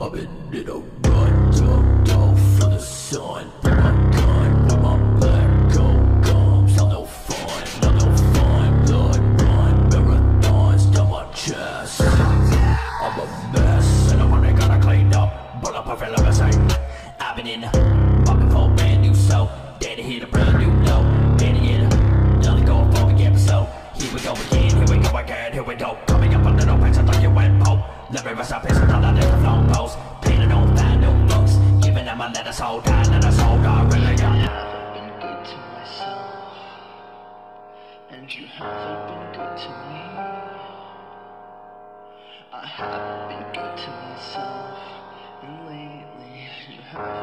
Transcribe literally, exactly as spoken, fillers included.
I've been in a rut, ducked off for the sun. With my gun, with my black gold gums. I'm no fun, I'm no fun. Blood run, marathons down my chest. I'm a mess, and I'm only gonna clean up. Bulletproof and limousine. I've been in market for a brand new soul. Day to hit a brand new note. Day to get another goal for the episode. Here we go again, here we go again, here we go. Coming up a little bit, I thought you went pope. Let me rest up, it's not a little long post. Painted on find no books. Giving them a let us hold on, let us hold on, really got. I haven't been good to myself, and you haven't been good to me. I haven't been good to myself, and lately you haven't